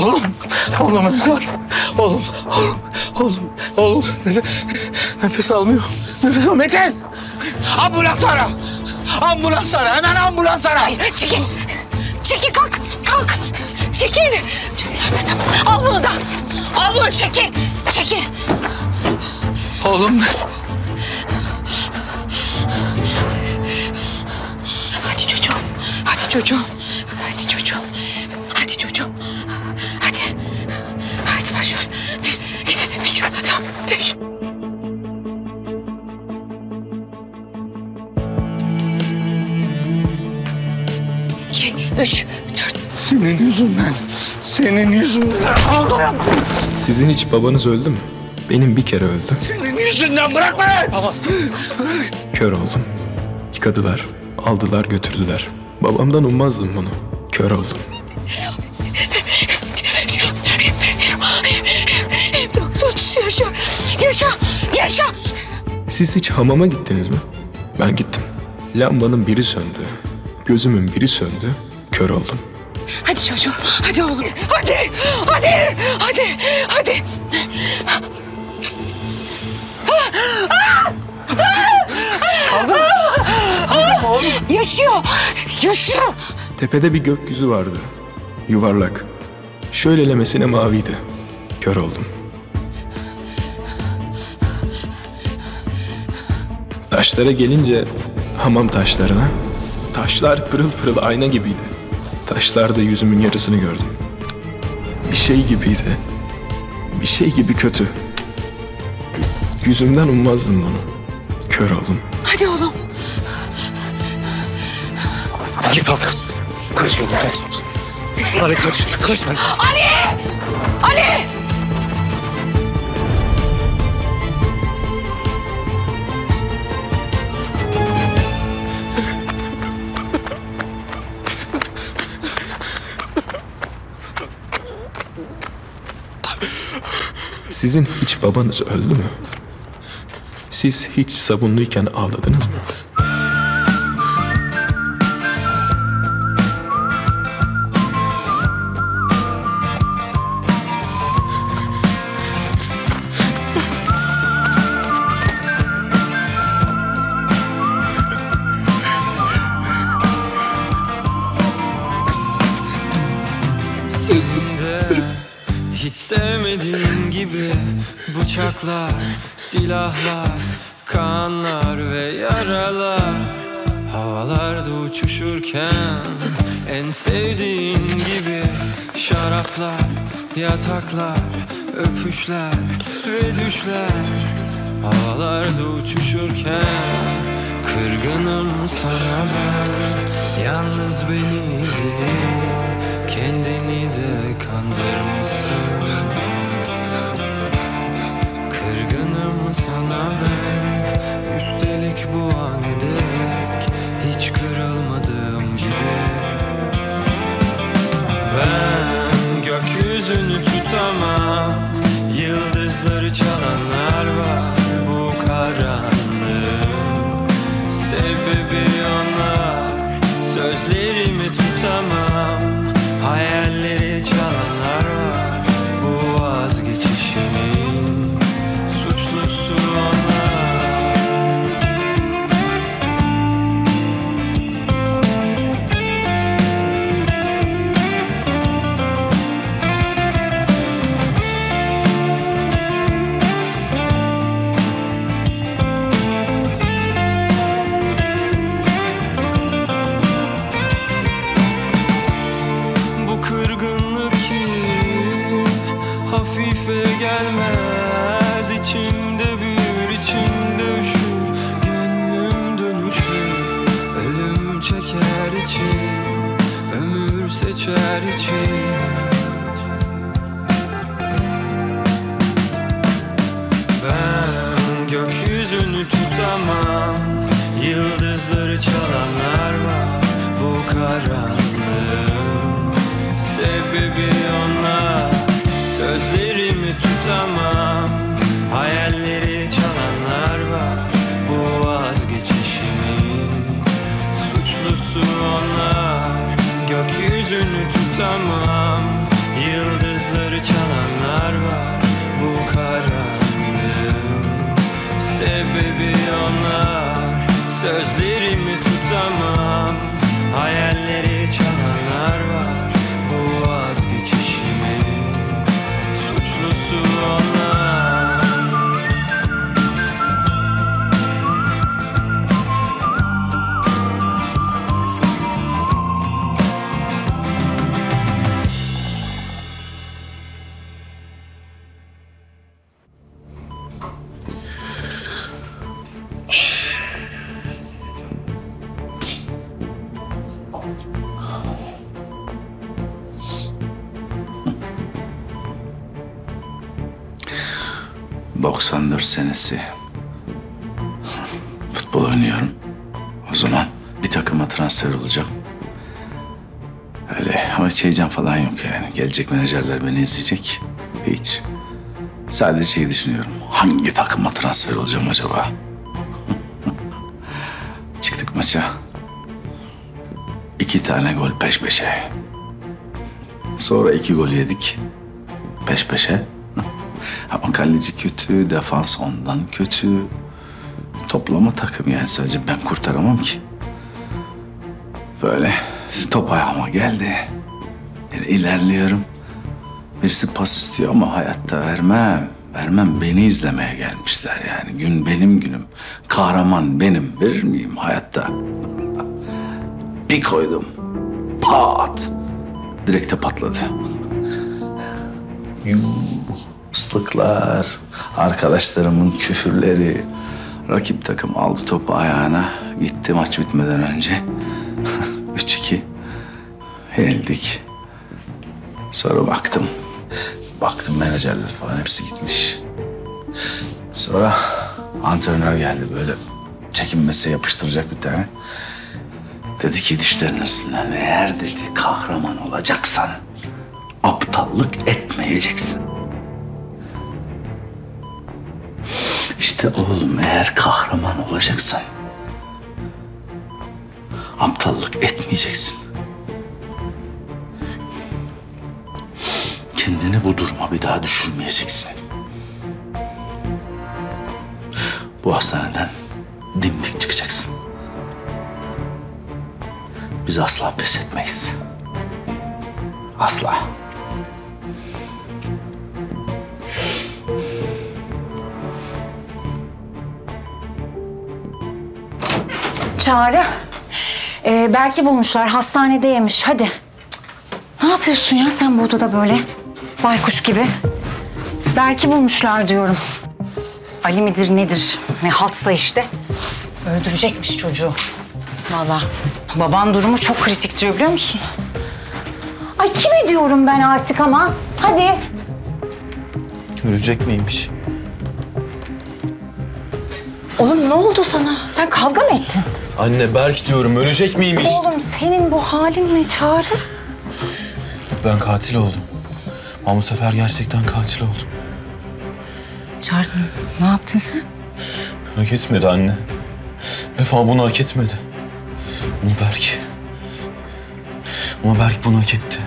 Oğlum evlat. Oğlum. Nefes almıyor. Metin! Ambulans ara! Hemen ambulans ara! Çekil kalk! Çekil! Tamam, al bunu da! Al bunu, çekil! Oğlum. Hadi çocuğum. Hadi başlıyoruz. 1, 2, 3, 4, 5. Üç, dört. Senin yüzünden oldu yaptın. Sizin hiç babanız öldü mü? Benim bir kere öldü. Senin yüzünden bırak beni. Kör oldum. Yıkadılar, aldılar götürdüler. Babamdan ummazdım bunu. Kör oldum. Yaşa. Siz hiç hamama gittiniz mi? Ben gittim. Lambanın biri söndü. Gözümün biri söndü. Kör oldum. Hadi çocuğum, hadi oğlum. Hadi. Yaşıyor. Tepede bir gökyüzü vardı. Yuvarlak. Şöylelemesine maviydi. Kör oldum. Taşlara gelince hamam taşlarına. Taşlar pırıl pırıl ayna gibiydi. Taşlarda yüzümün yarısını gördüm. Bir şey gibiydi. Bir şey gibi kötü. Yüzümden ummazdım bunu. Kör oldum. Hadi oğlum. Ali kalk. Kaç. Ali kaç. Ali! Sizin hiç babanız öldü mü? Siz hiç sabunluyken ağladınız mı? Senin de hiç sevmediğin gibi bıçaklar, silahlar, kanlar ve yaralar havalarda uçuşurken en sevdiğin gibi şaraplar, yataklar, öpüşler ve düşler havalarda uçuşurken kırgınım sana ben, yalnız beni değil kendini de kandırmışsın. Kırgınım sana ben, üstelik bu an dek hiç kırılmadığım gibi. Ben gökyüzünü tutamam, yıldızları çalanlar var bu karanlığın. Sebebi onlar, sözlerimi tutamam. Hayalleri çalanlar var bu vazgeçişimin suçlusu onlar. Hafife gelmez, içimde büyür, içimde üşür, gönlüm dönüşür, ölüm çeker içim, ömür seçer içim. Ben gökyüzünü tutamam, yıldızları çalanlar var bu karanlığın. Sebebi onlar, sözlerimi tutamam. Hayalleri çalanlar var bu vazgeçişimin suçlusu onlar. Gökyüzünü tutamam, yıldız onlar. 94 senesi. Futbol oynuyorum. O zaman bir takıma transfer olacağım. Öyle ama hiç heyecan falan yok yani. Gelecek menajerler beni izleyecek. Hiç. Sadece şeyi düşünüyorum. Hangi takıma transfer olacağım acaba? Çıktık maça. 2 tane gol peş peşe. Sonra 2 gol yedik. Peş peşe. Ama kaleci kötü, defans ondan kötü. Toplama takım yani, sadece ben kurtaramam ki. Böyle top ayağıma geldi. Yani ilerliyorum. Birisi pas istiyor ama hayatta vermem. Vermem, beni izlemeye gelmişler yani. Gün benim günüm. Kahraman benim. Verir miyim hayatta? Bir koydum. Pat! Direkte patladı. Islıklar, arkadaşlarımın küfürleri. Rakip takım aldı topu ayağına. Gitti maç bitmeden önce. 3-2. Yenildik. Sonra baktım. Baktım menajerler falan hepsi gitmiş. Sonra antrenör geldi, böyle çekinmese yapıştıracak bir tane. Dedi ki dişlerin arasından, eğer dedi kahraman olacaksan aptallık etmeyeceksin. İşte oğlum, eğer kahraman olacaksan aptallık etmeyeceksin. Kendini bu duruma bir daha düşürmeyeceksin. Bu hastaneden dimdik çıkacaksın. Biz asla pes etmeyiz. Asla. Çağrı. Berk'i bulmuşlar. Hastanedeymiş. Hadi. Ne yapıyorsun ya sen bu odada böyle? Baykuş gibi. Berk'i bulmuşlar diyorum. Ali midir nedir? Ne haltsa işte. Öldürecekmiş çocuğu. Vallahi baban durumu çok kritik diyor, biliyor musun? Ay kime diyorum ben artık ama? Hadi. Ölecek miymiş? Oğlum ne oldu sana? Sen kavga mı ettin? Anne, Berk diyorum, ölecek miymiş? Oğlum senin bu halin ne Çağrı? Ben katil oldum. Ama bu sefer gerçekten katil oldum. Çağrı ne yaptın sen? Hak etmedi anne. Vefa bunu hak etmedi. Ama Berk bunu hak etti.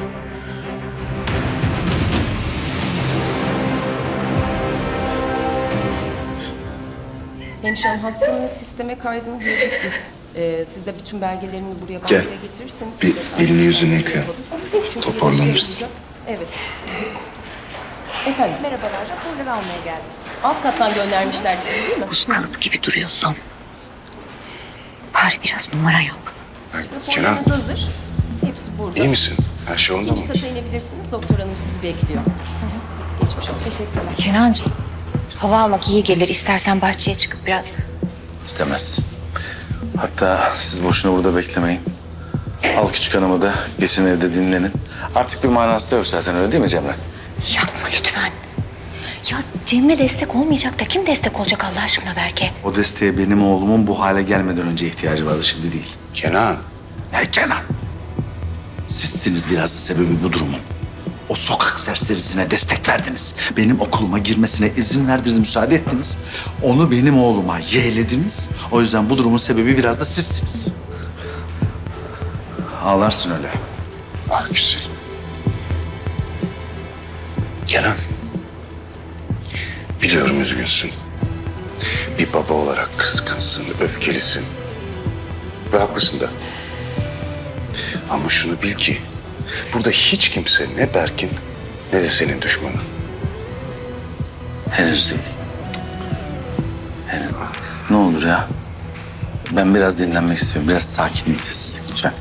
Hemşirem, hastanın sisteme kaydını girdik biz. Siz de bütün belgelerini buraya Gel. bankaya getirirseniz... Bir elini yüzünü yıkayalım. Çünkü Toparlanırız. Evet. Efendim, merhabalar. Raporları almaya geldim. Alt kattan göndermişlerdi sizi, değil mi? Buz kalıp gibi duruyorsun. Bari biraz numara yap. Raporlarınız hazır. Hepsi burada. İyi misin? Her şey onda mı? İkinci kata inebilirsiniz. Doktor hanım sizi bekliyor. Geçmiş olsun. Teşekkürler. Kenancığım, hava almak iyi gelir. İstersen bahçeye çıkıp biraz... İstemez. Hatta siz boşuna burada beklemeyin. Al küçük hanımı da geçin evde dinlenin. Artık bir manası da yok zaten, öyle değil mi Cemre? Yapma lütfen. Ya Cemre destek olmayacak da kim destek olacak Allah aşkına Berke? O desteğe benim oğlumun bu hale gelmeden önce ihtiyacı vardı, şimdi değil. Kenan. Ne Kenan? Sizsiniz biraz da sebebi bu durumun. O sokak serserisine destek verdiniz. Benim okuluma girmesine izin verdiniz, müsaade ettiniz. Onu benim oğluma yeğlediniz. O yüzden bu durumun sebebi biraz da sizsiniz. Ağlarsın öyle. Ah güzel. Kenan. Biliyorum üzgünsün. Bir baba olarak kızgınsın, öfkelisin. Ve haklısın da. Ama şunu bil ki burada hiç kimse ne Berk'in ne de senin düşmanın. Henüz değil. Henüz. Ne olur ya. Ben biraz dinlenmek istiyorum. Biraz sakinlik, sessizlik lütfen.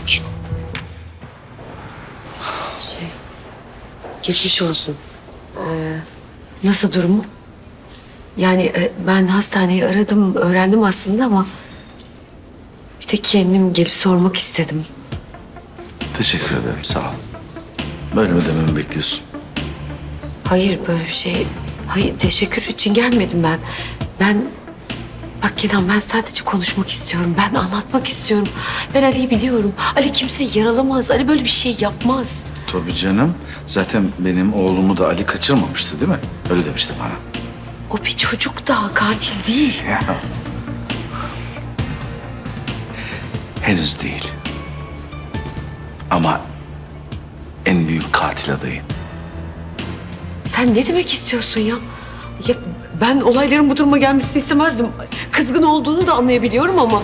Geçmiş olsun. Nasıl durumu? Yani ben hastaneyi aradım, öğrendim aslında ama... ...bir de kendim gelip sormak istedim. Teşekkür ederim, sağ ol. Böyle mi dememi bekliyorsun? Hayır, böyle bir şey... Hayır, teşekkür için gelmedim ben. Bak Kenan, ben sadece konuşmak istiyorum. Ben anlatmak istiyorum. Ben Ali'yi biliyorum. Ali kimseyi yaralamaz. Ali böyle bir şey yapmaz. Tabii canım. Zaten benim oğlumu da Ali kaçırmamıştı değil mi? Öyle demişti bana. O bir çocuk daha, katil değil. Ya. Henüz değil. Ama en büyük katil adayım. Sen ne demek istiyorsun ya? Ya ben olayların bu duruma gelmesini istemezdim. Kızgın olduğunu da anlayabiliyorum ama...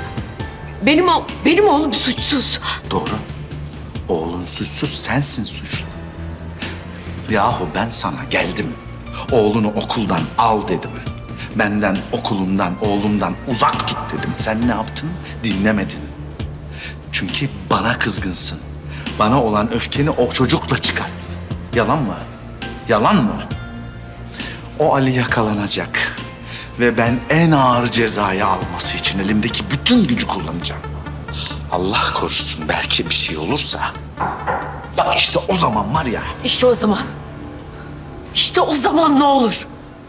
Benim oğlum suçsuz. Doğru. Oğlun suçsuz, sensin suçlu. Yahu ben sana geldim. Oğlunu okuldan al dedim. Benden, okulumdan, oğlumdan uzak tut dedim. Sen ne yaptın? Dinlemedin. Çünkü bana kızgınsın. Bana olan öfkeni o çocukla çıkarttın. Yalan mı? Yalan mı? O Ali yakalanacak. Ve ben en ağır cezayı alması için elimdeki bütün gücü kullanacağım. Allah korusun, belki bir şey olursa. Bak işte o zaman var ya. İşte o zaman. İşte o zaman ne olur?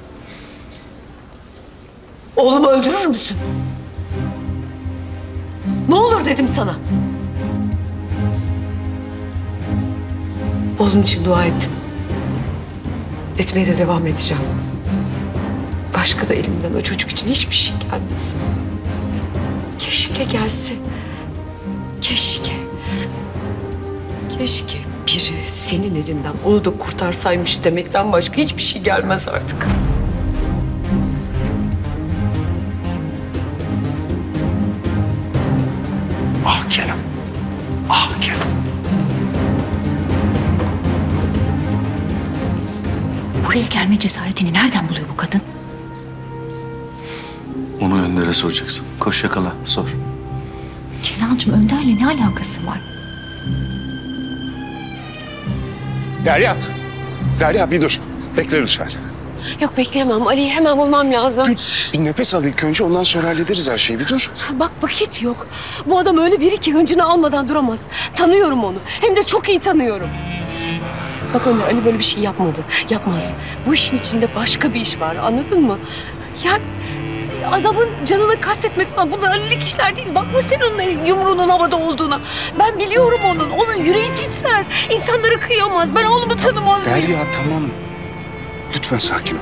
Oğlumu öldürür müsün? Ne olur dedim sana. Oğlum için dua ettim. Etmeye de devam edeceğim. Başka da elimden o çocuk için hiçbir şey gelmesin. Keşke gelse. Keşke. Keşke biri senin elinden onu da kurtarsaymış demekten başka hiçbir şey gelmez artık. Ah Kenan. Ah Kenan. Buraya gelme cesaretini nereden buluyor bu kadın? Onu Önder'e soracaksın. Koş yakala, sor. Kenancığım, Önder'le ne alakası var? Derya. Derya bir dur. Bekle lütfen. Yok bekleyemem. Ali'yi hemen bulmam lazım. Dur. Bir nefes al ilk önce, ondan sonra hallederiz her şeyi. Bir dur. Bak vakit yok. Bu adam öyle biri ki hıncını almadan duramaz. Tanıyorum onu. Hem de çok iyi tanıyorum. Bak Önder, Ali böyle bir şey yapmadı. Yapmaz. Bu işin içinde başka bir iş var. Anladın mı? Yani adamın canını kastetmek falan, bunlar Ali'lik işler değil. Bakma sen onun yumruğunun havada olduğuna. Ben biliyorum onun. Onun yüreği titrer. İnsanlara kıyamaz. Ben oğlumu tanımaz mıyım? Derya tamam. Lütfen sakin ol.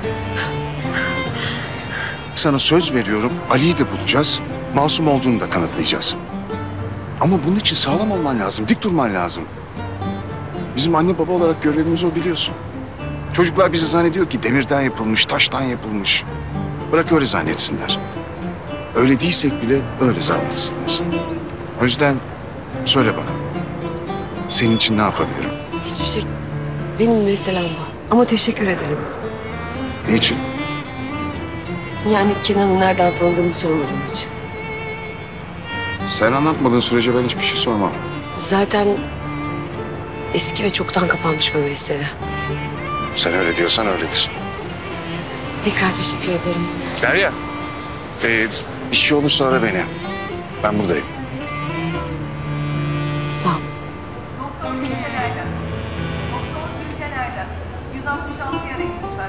Sana söz veriyorum, Ali'yi de bulacağız. Masum olduğunu da kanıtlayacağız. Ama bunun için sağlam olman lazım, dik durman lazım. Bizim anne baba olarak görevimiz o, biliyorsun. Çocuklar bizi zannediyor ki demirden yapılmış, taştan yapılmış. Bırak öyle zannetsinler. Öyle değilsek bile öyle zannetsinler. O yüzden söyle bana. Senin için ne yapabilirim? Hiçbir şey. Benim meselem bu. Ama teşekkür ederim. Ne için? Yani Kenan'ı nereden tanıdığımı sormadığım için. Sen anlatmadığın sürece ben hiçbir şey sormam. Zaten eski ve çoktan kapanmış bir mesele. Sen öyle diyorsan öyledir. Tekrar teşekkür ederim. Derya, bir şey olursa ara beni. Ben buradayım. Sağ ol. Doktor Gülşener'le. Doktor Gülşener'le. 166 arayın lütfen.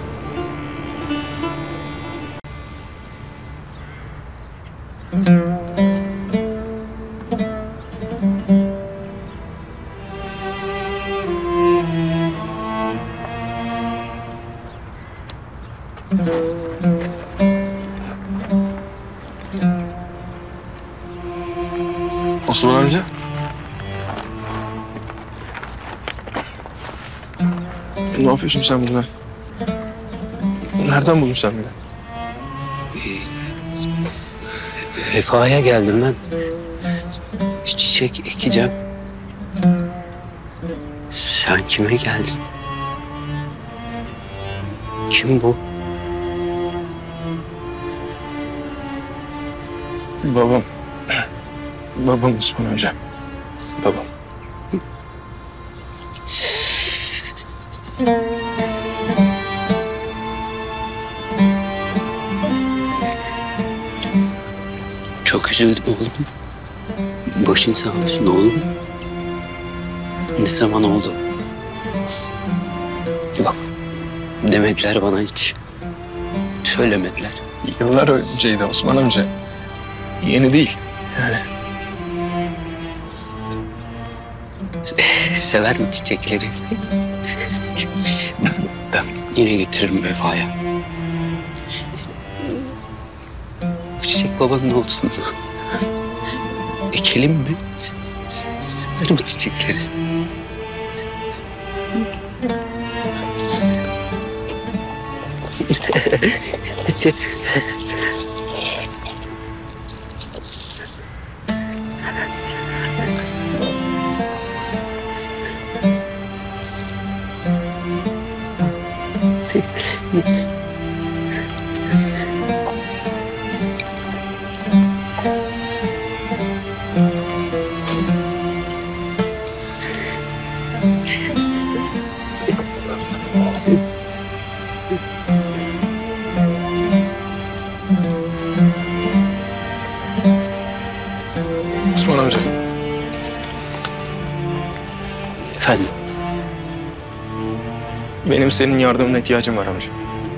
Osman amca. Ne yapıyorsun sen burada? Nereden buldun sen beni? Vefa'ya geldim ben. Çiçek ekeceğim. Sen kime geldin? Kim bu? Babam. Babam Osman amca. Babam. Çok üzüldüm oğlum. Başın sağ olsun oğlum. Ne zaman oldu? Bak, demediler bana hiç. Söylemediler. Yıllar önceydi Osman amca. Yeni değil. Yani Sever mi çiçekleri? Ben yine getiririm Vefa'ya. Bu çiçek babanın olsun. Ekelim mi? Sever mi çiçekleri? Osman amca. Efendim? Benim senin yardımına ihtiyacım var amca.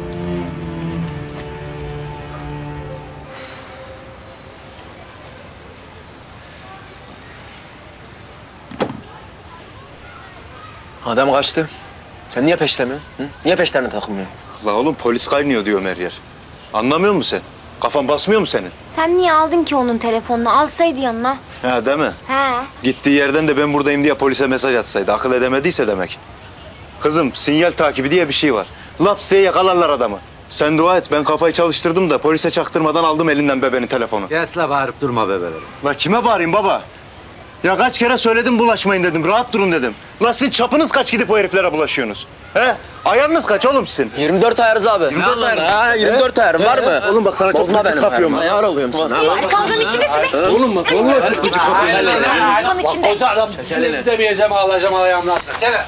Adam kaçtı. Sen niye peşlemiyorsun? Hı? Niye peşlerine takılmıyorsun? La oğlum polis kaynıyor diyorum her yer. Anlamıyor musun sen? Kafan basmıyor mu senin? Sen niye aldın ki onun telefonunu? Alsaydı yanına. Ha değil mi? He. Gittiği yerden de ben buradayım diye polise mesaj atsaydı. Akıl edemediyse demek. Kızım sinyal takibi diye bir şey var. Laps diye yakalarlar adamı. Sen dua et ben kafayı çalıştırdım da polise çaktırmadan aldım elinden bebenin telefonu. Kes la bağırıp durma bebeleri. La kime bağırayım baba? Ya kaç kere söyledim bulaşmayın dedim. Rahat durun dedim. La sizin çapınız kaç gidip o heriflere bulaşıyorsunuz? He? Ayarınız kaç oğlum sizin? 24 ayarız abi. 24 ayarım. Ha, 24 ayarım var mı? Oğlum bak sana çok Bozma gıcık benim kapıyorum. ayar oluyorum sana. Kavganın içindesin be. Oğlum bak vallahi çok gıcık kapıyorum. Kavganın içinde. Koca adam demeyeceğim ağlayacağım ayağımdan. Çene.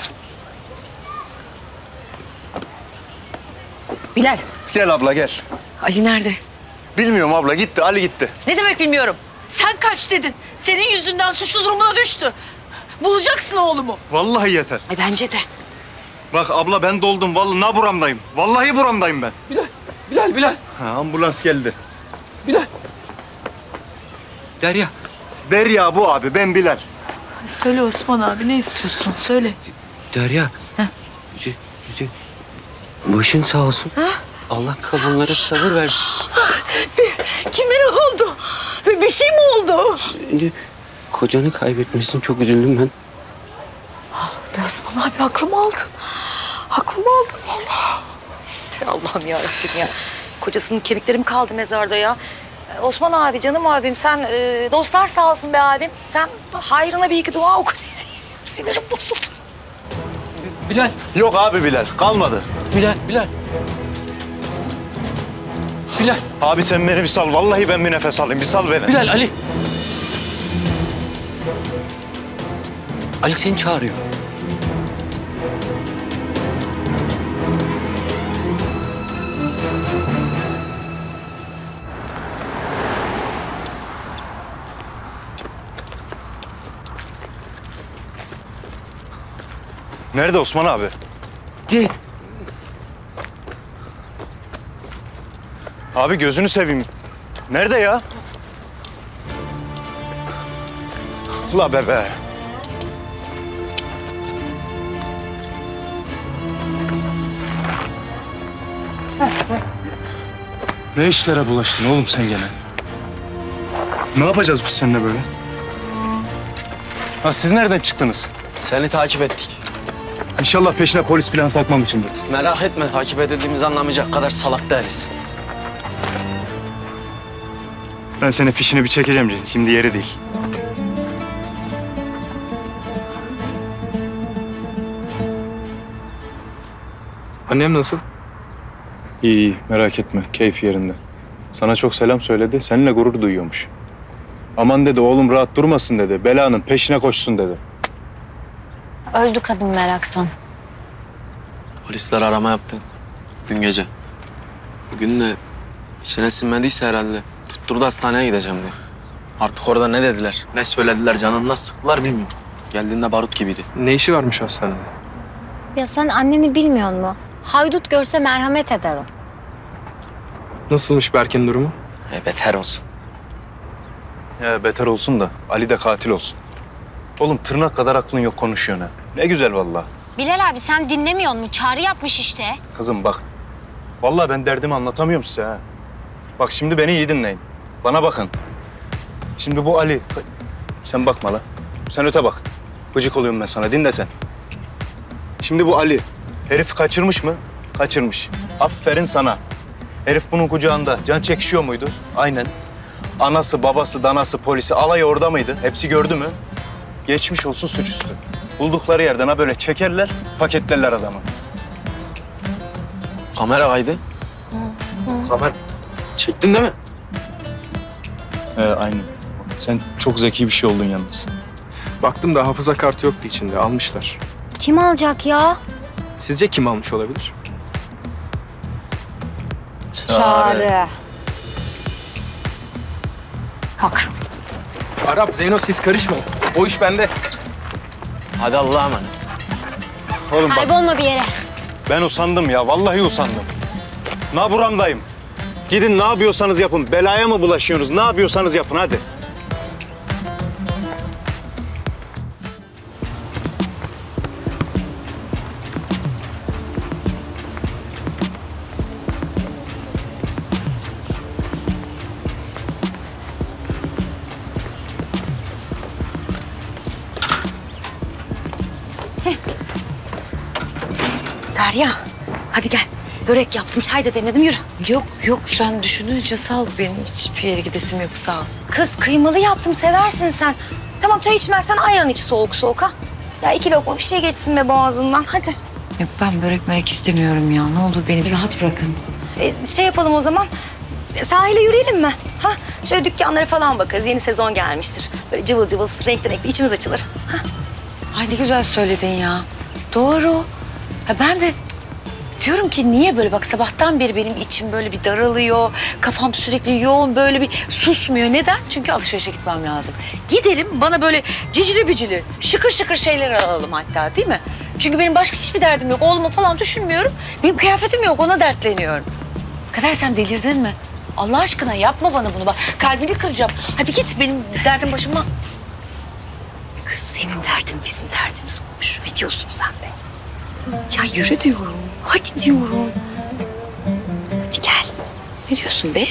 Bilal, Gel abla gel. Ali nerede? Bilmiyorum abla gitti Ali gitti. Ne demek bilmiyorum. Sen kaç dedin. Senin yüzünden suçlu durumuna düştü. Bulacaksın oğlumu. Vallahi yeter. Ay bence de. Bak abla ben doldum vallahi na buramdayım. Vallahi buramdayım ben. Bilal. Ha, ambulans geldi. Derya. Derya bu abi ben Bilal. Söyle Osman abi ne istiyorsun? Söyle. Derya. Başın sağ olsun. Allah kalanlara sabır versin. Kime ne oldu? Bir şey mi oldu? Kocanı kaybetmişsin, çok üzüldüm ben. Be Osman abi aklımı aldın. Aklımı aldın vallahi. Allah'ım yarabbim ya. Kocasının kemiklerim kaldı mezarda ya. Osman abi, canım abim sen dostlar sağ olsun be abim. Sen hayrına bir iki dua oku. Sinirim bozuldu. Bilal. Yok abi Bilal kalmadı. Bilal. Abi sen beni bir sal. Vallahi ben bir nefes alayım. Bir sal beni. Bilal, Ali. Ali seni çağırıyor. Nerede Osman abi? Abi gözünü seveyim. Nerede ya? La bebe. Ne işlere bulaştın oğlum sen gene? Ne yapacağız biz seninle böyle? Ha siz nereden çıktınız? Seni takip ettik. İnşallah peşine polis falan takmamışımdır. Merak etme, takip edildiğimizi anlamayacak kadar salak değiliz. Ben senin fişini bir çekeceğim şimdi yeri değil. Annem nasıl? İyi iyi, merak etme. Keyfi yerinde. Sana çok selam söyledi. Seninle gurur duyuyormuş. Aman dedi, oğlum rahat durmasın dedi. Belanın peşine koşsun dedi. Öldü kadın meraktan. Polisler arama yaptı dün gece. Bugün de içine sinmediyse herhalde tutturdu hastaneye gideceğim diye. Artık orada ne dediler, ne söylediler, canını nasıl sıktılar bilmiyorum. Geldiğinde barut gibiydi. Ne işi varmış hastanede? Ya sen anneni bilmiyor musun? Haydut görse merhamet eder o. Nasılmış Berk'in durumu? Beter olsun. Ya beter olsun da Ali de katil olsun. Oğlum tırnak kadar aklın yok konuşuyorsun ha. Ne güzel vallahi. Bilal abi sen dinlemiyor musun? Çağrı yapmış işte. Kızım bak. Vallahi ben derdimi anlatamıyorum size ha. Bak şimdi beni iyi dinleyin. Bana bakın. Şimdi bu Ali... Sen bakma la. Sen öte bak. Gıcık oluyorum ben sana. Dinle sen. Şimdi bu Ali herif kaçırmış mı? Kaçırmış. Aferin sana. Herif bunun kucağında. Can çekişiyor muydu? Aynen. Anası, babası, danası, polisi alayı orada mıydı? Hepsi gördü mü? Geçmiş olsun suçüstü. Buldukları yerden ha böyle çekerler, paketlerler adamı. Kamera kaydı. Kamera çektin değil mi? Aynen. Sen çok zeki bir şey oldun yalnız. Baktım da hafıza kartı yoktu içinde. Almışlar. Kim alacak ya? Sizce kim almış olabilir? Çağrı. Kalk. Arap, Zeyno siz karışmayın. O iş bende. Hadi Allah'a emanet. Oğlum bak, Kaybolma bir yere. ben usandım ya. Vallahi usandım. Naburamdayım. Gidin ne yapıyorsanız yapın. Belaya mı bulaşıyorsunuz? Ne yapıyorsanız yapın hadi. Derya, hadi gel. Börek yaptım, çay da demledim, yürü. Yok sen düşününce sağ ol. Benim hiçbir yere gidesim yok sağ ol. Kız kıymalı yaptım, seversin sen. Tamam çay içmezsen ayran iç soğuk soğuk ha. Ya 2 lokma bir şey geçsin be boğazından, hadi. Yok ben börek istemiyorum ya. Ne olur beni rahat bırakın. Şey yapalım o zaman, sahile yürüyelim mi? Ha? Şöyle dükkanlara falan bakarız, yeni sezon gelmiştir. Böyle cıvıl cıvıl, renkli renkli içimiz açılır. Ha? Ay ne güzel söyledin ya. Doğru. Ha ben de diyorum ki niye böyle bak sabahtan beri benim içim böyle bir daralıyor. Kafam sürekli yoğun böyle bir susmuyor. Neden? Çünkü alışverişe gitmem lazım. Gidelim bana böyle cicili bücili şıkır şıkır şeyler alalım hatta değil mi? Çünkü benim başka hiçbir derdim yok. Oğlumu falan düşünmüyorum. Benim kıyafetim yok ona dertleniyorum. Kader sen delirdin mi? Allah aşkına yapma bana bunu bak. Kalbini kıracağım. Hadi git benim derdim başıma. Kız senin derdin bizim derdimiz olmuş. Ne diyorsun sen be? Ya yürü diyorum. Hadi diyorum. Hadi gel. Ne diyorsun be?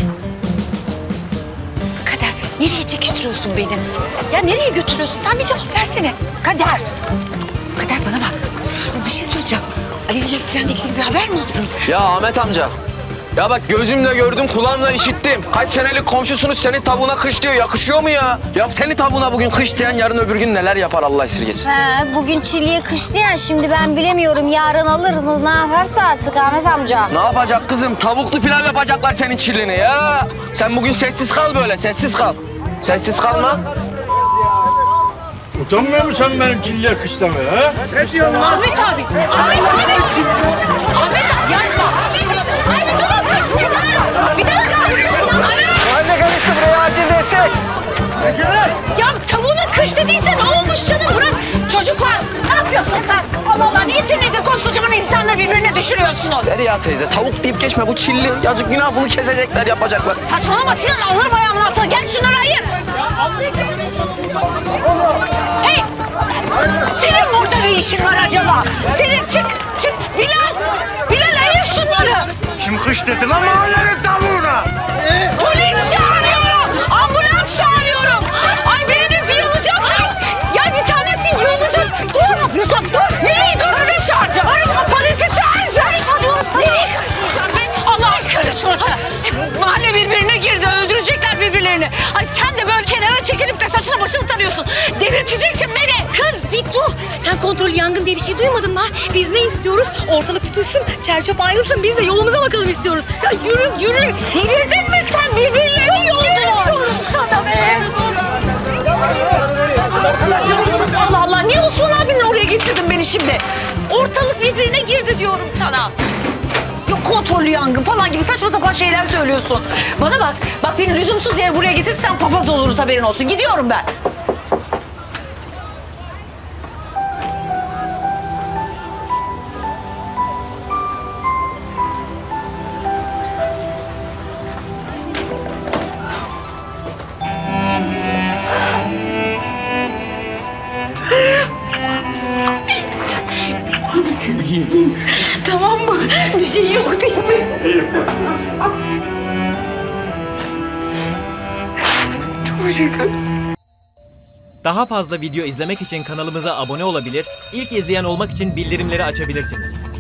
Kader nereye çekiştiriyorsun beni? Ya nereye götürüyorsun? Sen bir cevap versene. Kader. Kader bana bak. Bir şey söyleyeceğim. Ali ile falan ilgili bir haber mi aldınız? Ya Ahmet amca. Ya bak gözümle gördüm, kulağımla işittim. Kaç senelik komşusunuz senin tavuğuna kış diyor. Yakışıyor mu ya? Ya senin tavuğuna bugün kış diyen yarın öbür gün neler yapar Allah esirgesin. Bugün çilliye kıştı ya şimdi ben bilemiyorum. Yarın alırız ne yaparsa artık Ahmet amca. Ne yapacak kızım? Tavuklu pilav yapacaklar senin çillini ya. Sen bugün sessiz kal böyle, sessiz kal. Sessiz kalma. Utanmıyor musun sen benim çilliye kış demeye ha? Ne diyorsun lan? Ahmet abi. Ahmet abi. Ahmet abi yapma. Ahmet dur. Bir dakika. Anne karıştı buraya acil destek. Ya tavuğuna kış dediyse ne olmuş canım bırak. Çocuklar ne yapıyorsun sen? Allah Allah niyetin nedir koskocaman insanları birbirine düşürüyorsunuz? Derya teyze tavuk deyip geçme bu çilli. Yazık günah bunu kesecekler yapacaklar. Saçmalama Sinan alırım ayağımın altına. Gel şunları ayır. Hey! Senin burada ne işin var acaba? Senin çık. Bilal ayır şunları. Kim kış dedi lan mahallenin tavuğuna? Polis çağırıyorum. Ambulans çağırıyorum. Ay biriniz yığılacak. Ya bir tanesi yığılacak. Dur ne yapıyorsun? Dur. Nereye dur? Polisi çağıracağım. Polisi çağıracağım. Nereye karışmayacağım ben? Allah karışmasın. Mahalle birbirine girdi. Öldürecekler birbirlerini. Ay sen de böyle kenara çekilip de saçını başını tarıyorsun. Delirteceksin beni. Kız bir dur. Sen kontrol yangın diye bir şey duymadın mı? Biz ne istiyoruz? Ortalık tutulsun, çerçöp ayrılsın. Biz de yolumuza bakalım istiyoruz. Ya yürü. Delirdin mi sen? Birbirlerini yoldular. Sana be. Allah Allah. Niye Osman abinin oraya getirdin beni şimdi? Ortalık birbirine girdi diyorum sana. Yok kontrollü yangın falan gibi saçma sapan şeyler söylüyorsun. Bana bak. Bak beni lüzumsuz yere buraya getirsen papaz oluruz, haberin olsun. Gidiyorum ben. İyiyim. Tamam mı? Bir şey yok değil mi? İyiyim. Çok şükür. Daha fazla video izlemek için kanalımıza abone olabilir, ilk izleyen olmak için bildirimleri açabilirsiniz.